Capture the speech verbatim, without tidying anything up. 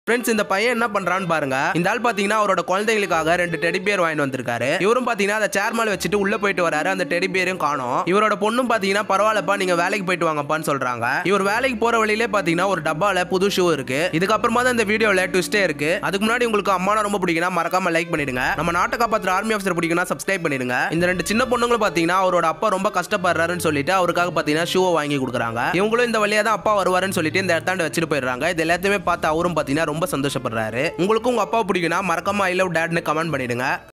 Friends இந்த பையன் என்ன பண்றான்னு பாருங்க. இந்த ஆள் பாத்தீங்கன்னா அவரோட குழந்தைகளுக்காக ரெண்டு டெடி பேர் வாங்கி வந்திருக்காரு. இவரும் பாத்தீங்கன்னா அந்த சேர் மேல வச்சுட்டு உள்ள போயிட்டு வராரு. அந்த டெடி பேரையும் காணோம். இவரோட பொண்ணும் பாத்தீங்கன்னா பரவாயில்லப்பா நீங்க வேலைக்கு போயிட்டு வாங்கப்பான்னு சொல்றாங்க. இவர் வேலைக்கு போற வழியிலே பாத்தீங்கன்னா ஒரு டப்பால புது ஷூ இருக்கு. இதுக்கப்புறமா தான் இந்த வீடியோல ட்விஸ்டே இருக்கு. அதுக்கு முன்னாடி உங்களுக்கு அம்மானா ரொம்ப பிடிக்கும்னா மறக்காம லைக் பண்ணிடுங்க. நம்ம நாட்டை காப்பாத்துற ஆர்மி ஆஃபீஸர் பிடிக்கும்னா சப்ஸ்கிரைப் பண்ணிடுங்க. இந்த ரெண்டு சின்ன பொண்ணுங்களும் பாத்தீங்கன்னா அவரோட அப்பா ரொம்ப கஷ்டப்படுறாருன்னு சொல்லிட்டு அவருக்காக பாத்தீங்கன்னா ஷூவை வாங்கி கொடுக்குறாங்க. இவங்களும் இந்த வழியா தான் அப்பா வருவாருன்னு சொல்லிட்டு இந்த இடத்தாண்ட வச்சுட்டு போயிடுறாங்க. இது எல்லாத்தையுமே பார்த்து அவரும் பாத்தீங்கன்னா ரொம்ப சந்தோஷப்படுறாரு. உங்களுக்கு உங்க அப்பா பிடிக்கும்னா மறக்காம ஐ லவ் டாட்னு கமெண்ட் பண்ணிடுங்க.